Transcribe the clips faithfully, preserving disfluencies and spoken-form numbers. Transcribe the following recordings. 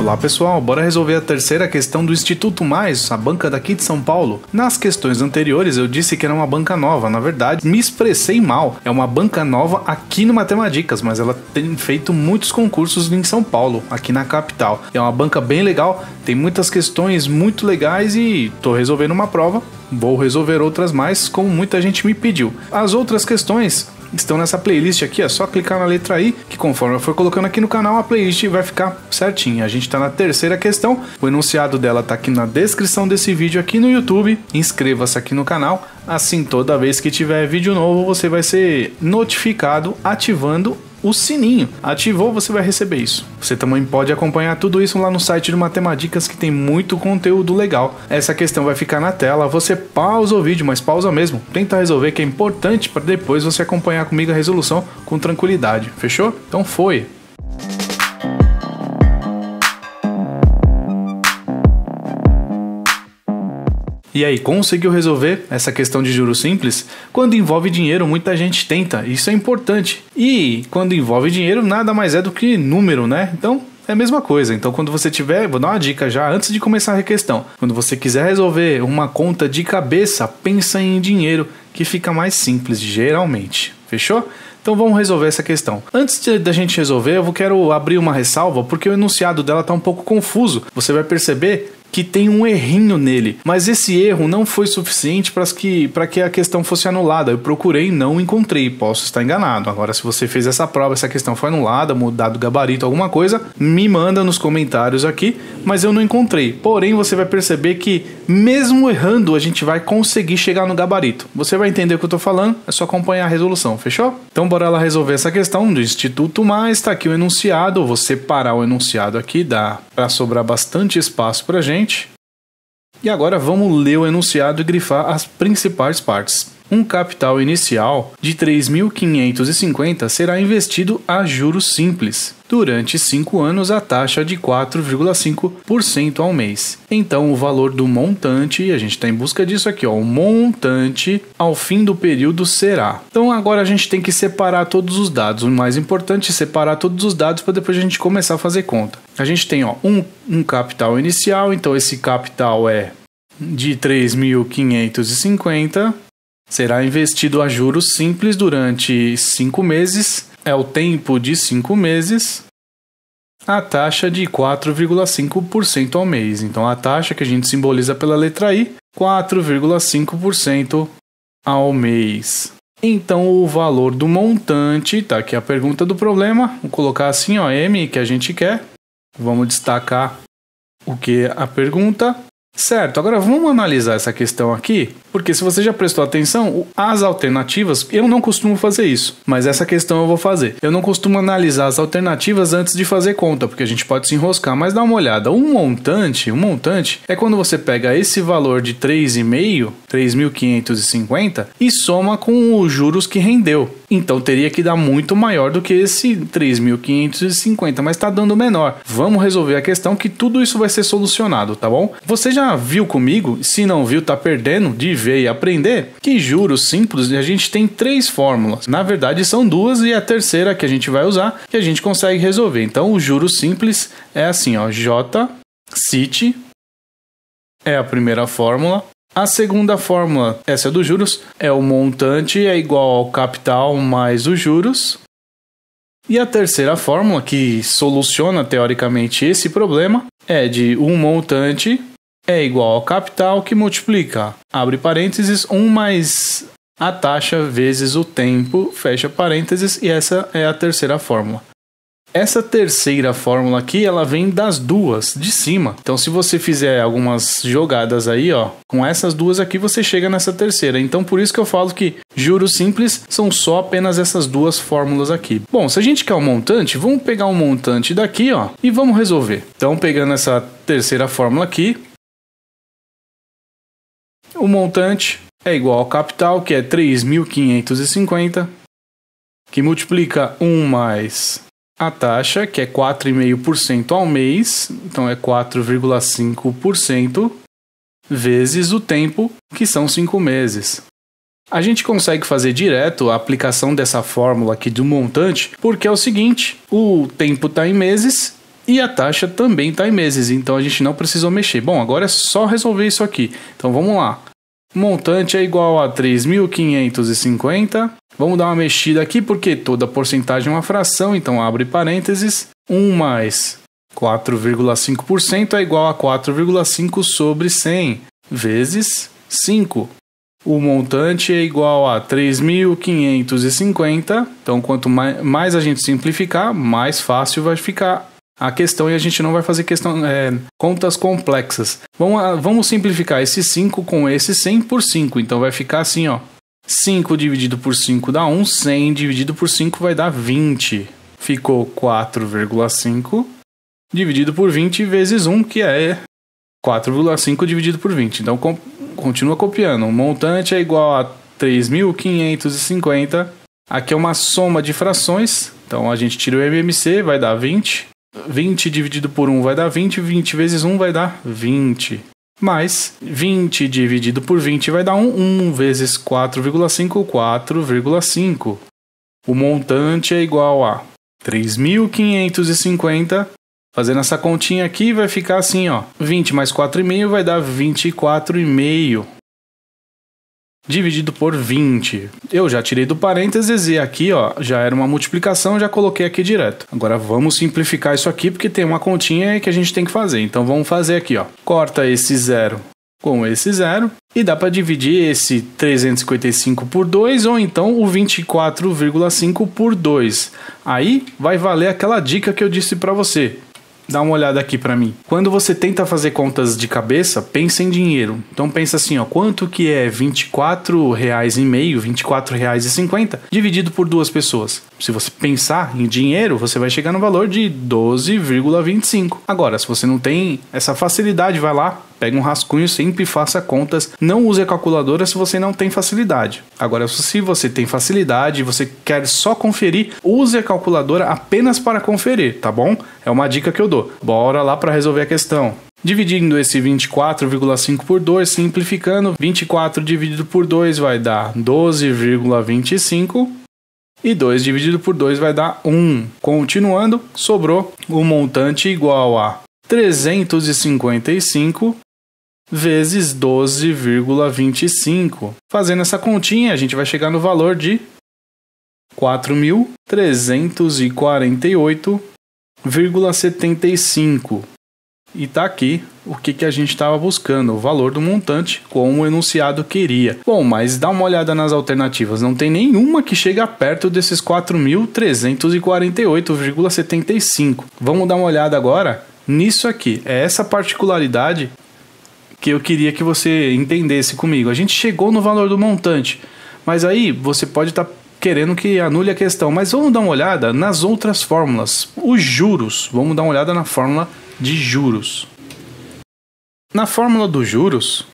Olá pessoal, bora resolver a terceira questão do Instituto Mais, a banca daqui de São Paulo. Nas questões anteriores eu disse que era uma banca nova, na verdade me expressei mal, é uma banca nova aqui no Matemadicas, mas ela tem feito muitos concursos em São Paulo, aqui na capital. É uma banca bem legal, tem muitas questões muito legais e tô resolvendo uma prova, vou resolver outras mais, como muita gente me pediu. As outras questões estão nessa playlist aqui, é só clicar na letra I, que conforme eu for colocando aqui no canal, a playlist vai ficar certinha. A gente tá na terceira questão, o enunciado dela tá aqui na descrição desse vídeo aqui no YouTube. Inscreva-se aqui no canal, assim toda vez que tiver vídeo novo você vai ser notificado ativando o sininho. Ativou, você vai receber isso. Você também pode acompanhar tudo isso lá no site do Matemadicas, que tem muito conteúdo legal. Essa questão vai ficar na tela, você pausa o vídeo, mas pausa mesmo. Tenta resolver, que é importante para depois você acompanhar comigo a resolução com tranquilidade. Fechou? Então foi! E aí, conseguiu resolver essa questão de juros simples? Quando envolve dinheiro, muita gente tenta, isso é importante. E quando envolve dinheiro, nada mais é do que número, né? Então, é a mesma coisa. Então, quando você tiver, vou dar uma dica já antes de começar a questão. Quando você quiser resolver uma conta de cabeça, pensa em dinheiro, que fica mais simples, geralmente. Fechou? Então vamos resolver essa questão. Antes da gente resolver, eu quero abrir uma ressalva, porque o enunciado dela está um pouco confuso. Você vai perceber que tem um errinho nele, mas esse erro não foi suficiente para que, para que a questão fosse anulada. Eu procurei e não encontrei, posso estar enganado. Agora, se você fez essa prova, essa questão foi anulada, mudado o gabarito, alguma coisa, me manda nos comentários aqui, mas eu não encontrei. Porém, você vai perceber que mesmo errando, a gente vai conseguir chegar no gabarito. Você vai entender o que eu estou falando, é só acompanhar a resolução, fechou? Então bora lá resolver essa questão do Instituto Mais, tá aqui o enunciado, eu vou separar o enunciado aqui, dá para sobrar bastante espaço pra gente. E agora vamos ler o enunciado e grifar as principais partes. Um capital inicial de três mil quinhentos e cinquenta será investido a juros simples. Durante cinco anos, a taxa de quatro vírgula cinco por cento ao mês. Então, o valor do montante, a gente está em busca disso aqui, ó, o montante ao fim do período será. Então, agora a gente tem que separar todos os dados. O mais importante é separar todos os dados para depois a gente começar a fazer conta. A gente tem ó, um, um capital inicial, então esse capital é de três mil quinhentos e cinquenta. Será investido a juros simples durante cinco meses, é o tempo de cinco meses, a taxa de quatro vírgula cinco por cento ao mês. Então, a taxa que a gente simboliza pela letra I, quatro vírgula cinco por cento ao mês. Então, o valor do montante, tá aqui a pergunta do problema, vou colocar assim, ó, M, que a gente quer. Vamos destacar o que é a pergunta. Certo, agora vamos analisar essa questão aqui, porque se você já prestou atenção, as alternativas, eu não costumo fazer isso, mas essa questão eu vou fazer. Eu não costumo analisar as alternativas antes de fazer conta, porque a gente pode se enroscar, mas dá uma olhada. Um montante, um montante é quando você pega esse valor de três vírgula cinco, três mil quinhentos e cinquenta e soma com os juros que rendeu. Então teria que dar muito maior do que esse três mil quinhentos e cinquenta, mas está dando menor. Vamos resolver a questão que tudo isso vai ser solucionado, tá bom? Você já viu comigo? Se não viu, tá perdendo de ver e aprender que juros simples a gente tem três fórmulas. Na verdade são duas e a terceira que a gente vai usar que a gente consegue resolver. Então o juros simples é assim, ó, J C I T é a primeira fórmula. A segunda fórmula, essa é dos juros, é o montante é igual ao capital mais os juros. E a terceira fórmula, que soluciona teoricamente esse problema, é de um montante é igual ao capital que multiplica, abre parênteses, um mais a taxa vezes o tempo, fecha parênteses, e essa é a terceira fórmula. Essa terceira fórmula aqui, ela vem das duas de cima. Então, se você fizer algumas jogadas aí, ó, com essas duas aqui, você chega nessa terceira. Então, por isso que eu falo que juros simples são só apenas essas duas fórmulas aqui. Bom, se a gente quer um montante, vamos pegar um montante daqui, ó, e vamos resolver. Então, pegando essa terceira fórmula aqui, o montante é igual ao capital, que é três mil quinhentos e cinquenta, que multiplica um mais a taxa, que é quatro vírgula cinco por cento ao mês, então é quatro vírgula cinco por cento, vezes o tempo, que são cinco meses. A gente consegue fazer direto a aplicação dessa fórmula aqui do montante, porque é o seguinte, o tempo está em meses E a taxa também está em meses, então a gente não precisou mexer. Bom, agora é só resolver isso aqui. Então vamos lá. Montante é igual a três mil quinhentos e cinquenta. Vamos dar uma mexida aqui porque toda porcentagem é uma fração, então abre parênteses. um mais quatro vírgula cinco por cento é igual a quatro vírgula cinco sobre cem vezes cinco. O montante é igual a três mil quinhentos e cinquenta. Então, quanto mais, mais a gente simplificar, mais fácil vai ficar a questão e a gente não vai fazer questão, é, contas complexas. Vamos, vamos simplificar esse cinco com esse cem por cinco. Então, vai ficar assim, ó. cinco dividido por cinco dá um. cem dividido por cinco vai dar vinte. Ficou quatro vírgula cinco dividido por vinte vezes um, que é quatro vírgula cinco dividido por vinte. Então, com, continua copiando. O montante é igual a três mil quinhentos e cinquenta. Aqui é uma soma de frações. Então, a gente tira o M M C, vai dar vinte. vinte dividido por um vai dar vinte. vinte vezes um vai dar vinte. Mais vinte dividido por vinte vai dar um. um vezes quatro vírgula cinco, quatro vírgula cinco. O montante é igual a três mil quinhentos e cinquenta. Fazendo essa continha aqui, vai ficar assim, ó. vinte mais quatro vírgula cinco vai dar vinte e quatro vírgula cinco. Dividido por vinte. Eu já tirei do parênteses e aqui, ó, já era uma multiplicação, já coloquei aqui direto. Agora vamos simplificar isso aqui, porque tem uma continha que a gente tem que fazer. Então vamos fazer aqui, ó. Corta esse zero com esse zero. E dá para dividir esse trezentos e cinquenta e cinco por dois, ou então o vinte e quatro vírgula cinco por dois. Aí vai valer aquela dica que eu disse para você. Dá uma olhada aqui para mim. Quando você tenta fazer contas de cabeça, pensa em dinheiro. Então pensa assim, ó, quanto que é vinte e quatro reais e meio, vinte e quatro reais e cinquenta dividido por duas pessoas. Se você pensar em dinheiro, você vai chegar no valor de doze vírgula vinte e cinco. Agora, se você não tem essa facilidade, vai lá, pega um rascunho, sempre faça contas. Não use a calculadora se você não tem facilidade. Agora, se você tem facilidade e você quer só conferir, use a calculadora apenas para conferir, tá bom? É uma dica que eu dou. Bora lá para resolver a questão. Dividindo esse vinte e quatro vírgula cinco por dois, simplificando, vinte e quatro dividido por dois vai dar doze vírgula vinte e cinco. E dois dividido por dois vai dar um. Continuando, sobrou o montante igual a trezentos e cinquenta e cinco vezes doze vírgula vinte e cinco. Fazendo essa continha, a gente vai chegar no valor de quatro mil trezentos e quarenta e oito vírgula setenta e cinco. E tá aqui o que, que a gente estava buscando, o valor do montante, como o enunciado queria. Bom, mas dá uma olhada nas alternativas, não tem nenhuma que chega perto desses quatro mil trezentos e quarenta e oito vírgula setenta e cinco. Vamos dar uma olhada agora nisso aqui. É essa particularidade que eu queria que você entendesse comigo. A gente chegou no valor do montante, mas aí você pode estar tá querendo que anule a questão. Mas vamos dar uma olhada nas outras fórmulas. Os juros, vamos dar uma olhada na fórmula de juros. Na fórmula dos juros,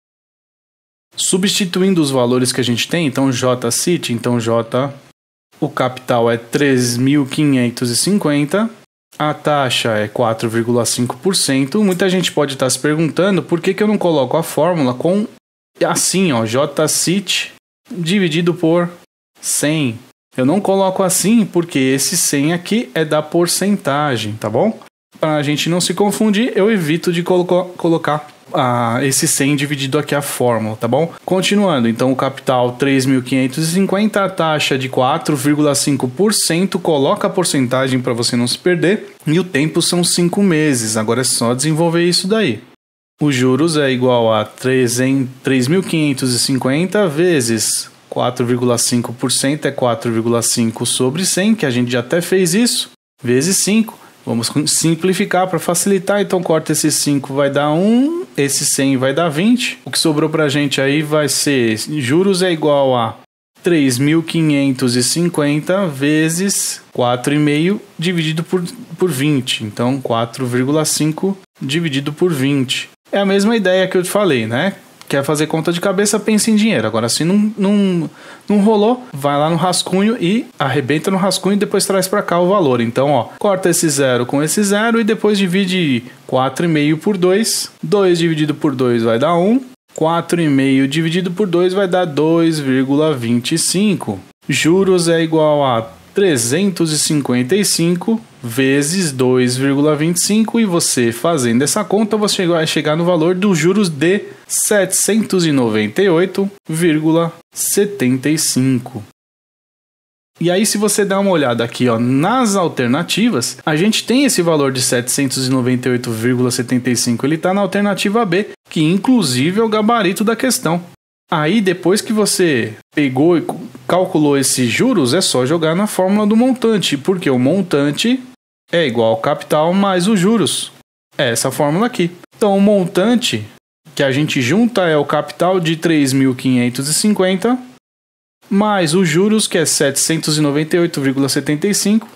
substituindo os valores que a gente tem, então J C I T, então J, o capital é três mil quinhentos e cinquenta, a taxa é quatro vírgula cinco por cento. Muita gente pode estar se perguntando por que, que eu não coloco a fórmula com assim, ó, J C I T dividido por cem. Eu não coloco assim porque esse cem aqui é da porcentagem, tá bom? Para a gente não se confundir, eu evito de colo- colocar ah, esse cem dividido aqui a fórmula, tá bom? Continuando, então o capital três mil quinhentos e cinquenta, a taxa de quatro vírgula cinco por cento, coloca a porcentagem para você não se perder, e o tempo são cinco meses, agora é só desenvolver isso daí. Os juros é igual a três mil quinhentos e cinquenta vezes quatro vírgula cinco por cento, é quatro vírgula cinco sobre cem, que a gente já até fez isso, vezes cinco. Vamos simplificar para facilitar, então corta esse cinco, vai dar um, esse cem vai dar vinte. O que sobrou para a gente aí vai ser, juros é igual a três mil quinhentos e cinquenta vezes quatro vírgula cinco dividido por, por vinte. Então, quatro vírgula cinco dividido por vinte. É a mesma ideia que eu te falei, né? Quer fazer conta de cabeça, pensa em dinheiro. Agora, se não, não, não rolou, vai lá no rascunho e arrebenta no rascunho e depois traz para cá o valor. Então, ó, corta esse zero com esse zero e depois divide quatro vírgula cinco por dois. dois dividido por dois vai dar um. quatro vírgula cinco dividido por dois vai dar dois vírgula vinte e cinco. Juros é igual a trezentos e cinquenta e cinco vezes dois vírgula vinte e cinco, e você fazendo essa conta, você vai chegar no valor dos juros de setecentos e noventa e oito vírgula setenta e cinco. E aí, se você dá uma olhada aqui, ó, nas alternativas, a gente tem esse valor de setecentos e noventa e oito vírgula setenta e cinco, ele está na alternativa B, que inclusive é o gabarito da questão. Aí, depois que você pegou e calculou esses juros, é só jogar na fórmula do montante, porque o montante é igual ao capital mais os juros. É essa fórmula aqui. Então, o montante que a gente junta é o capital de três mil quinhentos e cinquenta, mais os juros, que é setecentos e noventa e oito vírgula setenta e cinco.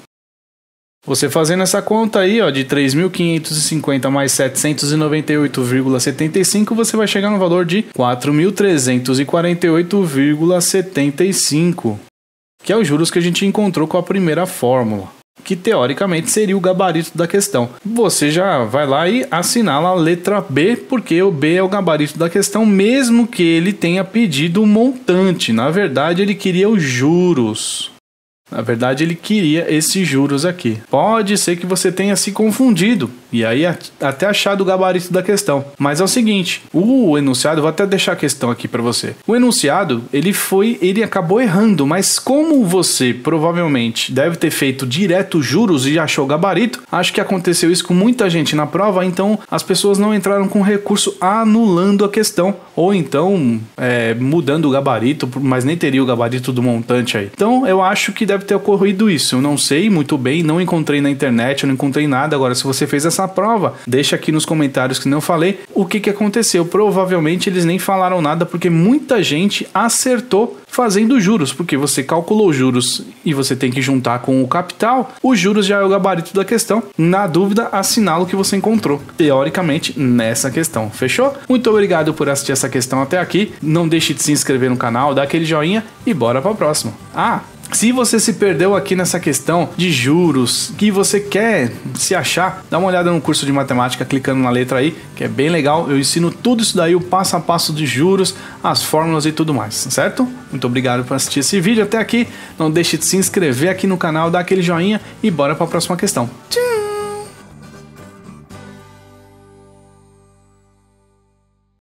Você fazendo essa conta aí, ó, de três mil quinhentos e cinquenta mais setecentos e noventa e oito vírgula setenta e cinco, você vai chegar no valor de quatro mil trezentos e quarenta e oito vírgula setenta e cinco, que é os juros que a gente encontrou com a primeira fórmula, que teoricamente seria o gabarito da questão. Você já vai lá e assinala a letra B, porque o B é o gabarito da questão, mesmo que ele tenha pedido o montante. Na verdade, ele queria os juros. Na verdade, ele queria esses juros aqui. Pode ser que você tenha se confundido e aí até achado o gabarito da questão. Mas é o seguinte, o enunciado, vou até deixar a questão aqui para você. O enunciado, ele foi, ele acabou errando, mas como você provavelmente deve ter feito direto juros e achou o gabarito, acho que aconteceu isso com muita gente na prova, então as pessoas não entraram com recurso anulando a questão, ou então é, mudando o gabarito, mas nem teria o gabarito do montante aí. Então eu acho que deve ter ocorrido isso. Eu não sei muito bem, não encontrei na internet, eu não encontrei nada. Agora, se você fez essa prova, deixa aqui nos comentários que não falei o que que aconteceu. Provavelmente eles nem falaram nada, porque muita gente acertou fazendo juros, porque você calculou juros e você tem que juntar com o capital. Os juros já é o gabarito da questão. Na dúvida, assinala o que você encontrou, teoricamente, nessa questão. Fechou? Muito obrigado por assistir essa questão até aqui. Não deixe de se inscrever no canal, dar aquele joinha e bora para a próxima. Ah, se você se perdeu aqui nessa questão de juros, que você quer se achar, dá uma olhada no curso de matemática clicando na letra aí, que é bem legal. Eu ensino tudo isso daí, o passo a passo de juros, as fórmulas e tudo mais, certo? Muito obrigado por assistir esse vídeo até aqui. Não deixe de se inscrever aqui no canal, dar aquele joinha e bora para a próxima questão. Tchau!